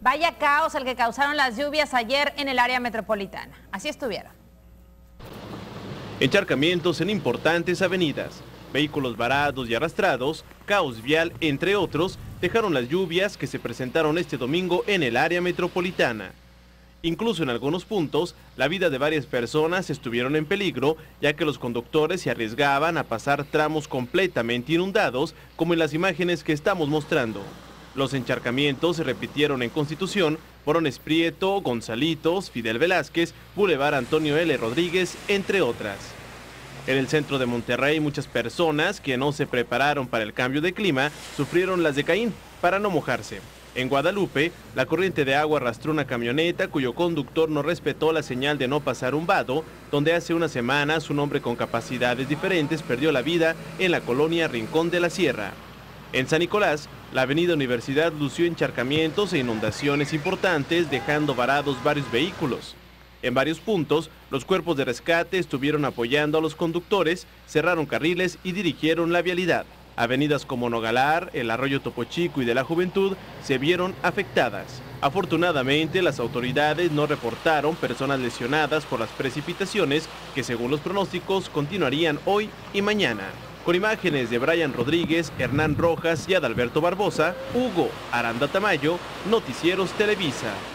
Vaya caos el que causaron las lluvias ayer en el área metropolitana. Así estuvieron. Encharcamientos en importantes avenidas, vehículos varados y arrastrados, caos vial, entre otros, dejaron las lluvias que se presentaron este domingo en el área metropolitana. Incluso en algunos puntos, la vida de varias personas estuvieron en peligro, ya que los conductores se arriesgaban a pasar tramos completamente inundados, como en las imágenes que estamos mostrando. Los encharcamientos se repitieron en Constitución, Morones Prieto, Gonzalitos, Fidel Velázquez, Boulevard Antonio L. Rodríguez, entre otras. En el centro de Monterrey, muchas personas que no se prepararon para el cambio de clima sufrieron las de Caín para no mojarse. En Guadalupe, la corriente de agua arrastró una camioneta cuyo conductor no respetó la señal de no pasar un vado, donde hace unas semanas un hombre con capacidades diferentes perdió la vida en la colonia Rincón de la Sierra. En San Nicolás, la avenida Universidad lució encharcamientos e inundaciones importantes, dejando varados varios vehículos. En varios puntos, los cuerpos de rescate estuvieron apoyando a los conductores, cerraron carriles y dirigieron la vialidad. Avenidas como Nogalar, el Arroyo Topo Chico y de la Juventud se vieron afectadas. Afortunadamente, las autoridades no reportaron personas lesionadas por las precipitaciones que, según los pronósticos, continuarían hoy y mañana. Con imágenes de Brian Rodríguez, Hernán Rojas y Adalberto Barbosa, Hugo Aranda Tamayo, Noticieros Televisa.